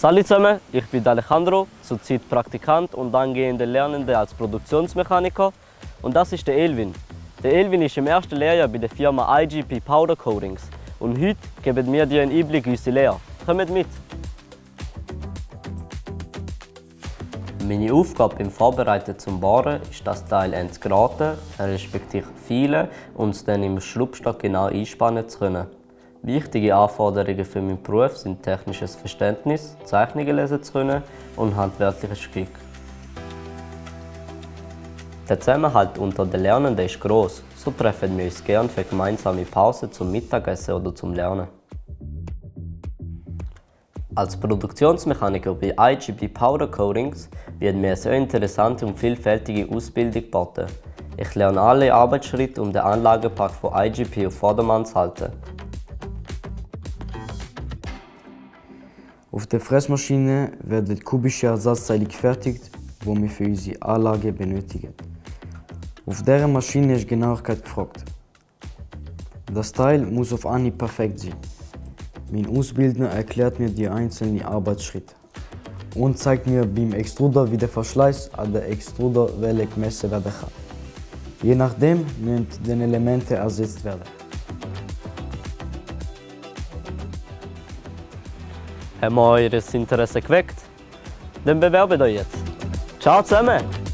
Salut zusammen, ich bin Alejandro, zurzeit Praktikant und angehender Lernender als Produktionsmechaniker. Und das ist der Elvin. Der Elvin ist im ersten Lehrjahr bei der Firma IGP Powder Coatings. Und heute geben wir dir einen Einblick in unsere Lehre. Kommt mit! Meine Aufgabe beim Vorbereiten zum Bohren ist, das Teil zu geraten, respektive feilen und es dann im Schraubstock genau einspannen zu können. Wichtige Anforderungen für meinen Beruf sind technisches Verständnis, Zeichnungen lesen zu können und handwerkliches Glück. Der Zusammenhalt unter den Lernenden ist gross, so treffen wir uns gerne für gemeinsame Pausen zum Mittagessen oder zum Lernen. Als Produktionsmechaniker bei IGP Powder Coatings wird mir eine sehr interessante und vielfältige Ausbildung geboten. Ich lerne alle Arbeitsschritte, um den Anlagepark von IGP auf Vordermann zu halten. Auf der Fräsmaschine werden kubische Ersatzteile gefertigt, die wir für unsere Anlage benötigen. Auf dieser Maschine ist Genauigkeit gefragt. Das Teil muss auf Anhieb perfekt sein. Mein Ausbildner erklärt mir die einzelnen Arbeitsschritte und zeigt mir beim Extruder, wie der Verschleiß an der Extruderwelle gemessen werden kann. Je nachdem müssen die Elemente ersetzt werden. Haben wir euer Interesse geweckt? Dann bewerbt euch jetzt! Ciao zusammen!